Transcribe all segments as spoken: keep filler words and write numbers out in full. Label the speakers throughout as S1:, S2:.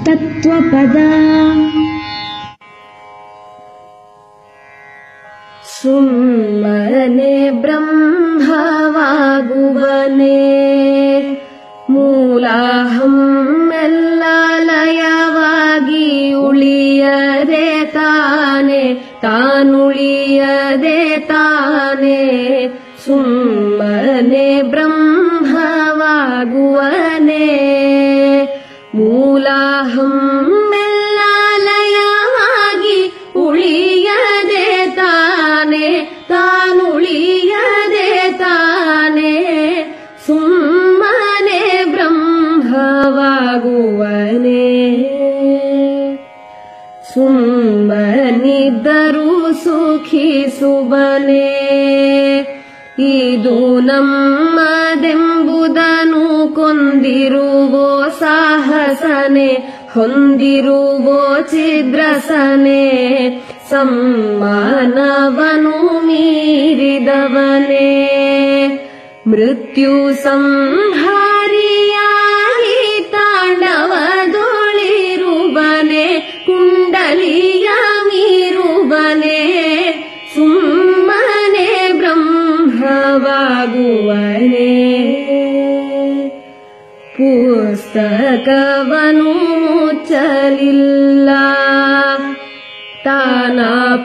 S1: ತತ್ವಪದ. ಸುಮ್ಮನೆ ಬ್ರಹ್ಮವಾಗುವನೇ ಮೂಲಾಹಂ ಎಲ್ಲ ಲಯವಾಗಿ ಉಳಿಯದೆ ತಾನೆ ತಾನುಳಿಯದೆ ತಾನೆ ಸುಮ್ಮನೆ ಬ್ರಹ್ಮವಾಗುವನೇ ಮೂಲಾಹಂ ಎಲ್ಲ ಲಯವಾಗಿ ಉಳಿಯದೆ ತಾನೆ ತಾನುಳಿಯದೆ ತಾನೆ ಸುಮ್ಮನೆ ಬ್ರಹ್ಮವಾಗುವನೇ ಸುಮ್ಮನಿದ್ದರೂ ಸುಖಿಸುವನೇ ಇದು ನಮ್ಮದೆಂಬುದನ್ನು ಕೊಂದಿರುವೋ ಸಾಹಸನೆ ಹೊಂದಿರುವೋ ಛಿದ್ರಸನೆ ಸಮ್ಮಾನವನು ಮೀರಿದವನೇ ಮೃತ್ಯು ಸಂಹಾರಿಯಾಗಿ ತಾಂಡವದೊಳಿರುವನೆ ಕುಂಡಲಿಯ ಮೀರುವನೆ ಸುಮ್ಮನೆ ಬ್ರಹ್ಮವಾಗುವನೇ ಪುಸ್ತಕವನು ಮುಚ್ಚಲಿಲ್ಲ ತಾನ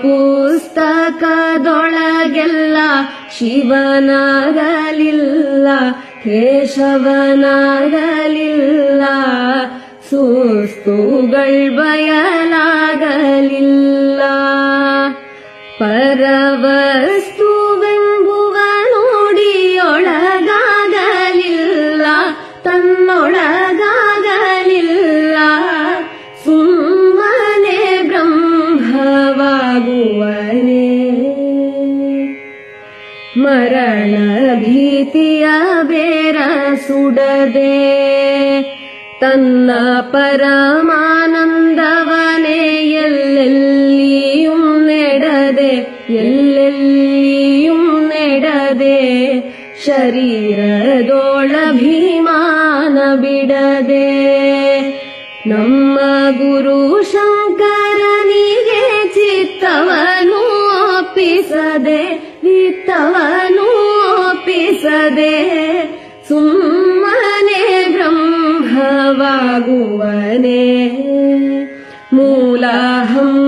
S1: ಪುಸ್ತಕದೊಳಗೆಲ್ಲ ಶಿವನಾಗಲಿಲ್ಲ ಕೇಶವನಾಗಲಿಲ್ಲ ಸುಸ್ತುಗಳ್ ಬಯಲಾಗಲಿಲ್ಲ ಪರವಸ್ತುವೆಂಬುವ ನೋಡಿಯೊಳಗಾಗಲಿಲ್ಲ ತನ್ನೊಳಗಾಗಲಿಲ್ಲ ಸುಮ್ಮನೆ ಬ್ರಹ್ಮವಾಗುವನೇ ಮರಣ ಭೀತಿಯ ಬೇರ ಸುಡದೆ ತನ್ನ ಪರಮಾನಂದವನೇ ಎಲ್ಲೆಲ್ಲಿಯೂ ನೆಡದೆ ಎಲ್ಲೆಲ್ಲಿಯೂ ನೆಡದೆ ಶರೀರದೋಳಭಿಮಾನ ಬಿಡದೆ ನಮ್ಮ ಗುರು ಶಂಕರನಿಗೆ ಚಿತ್ತವನು ಒಪ್ಪಿಸದೆ ವಿತ್ತವನು ಒಪ್ಪಿಸದೆ ಸುಮ್ಮನೆ ಬ್ರಹ್ಮವಾಗುವನೇ ಮೂಲಾಹಂ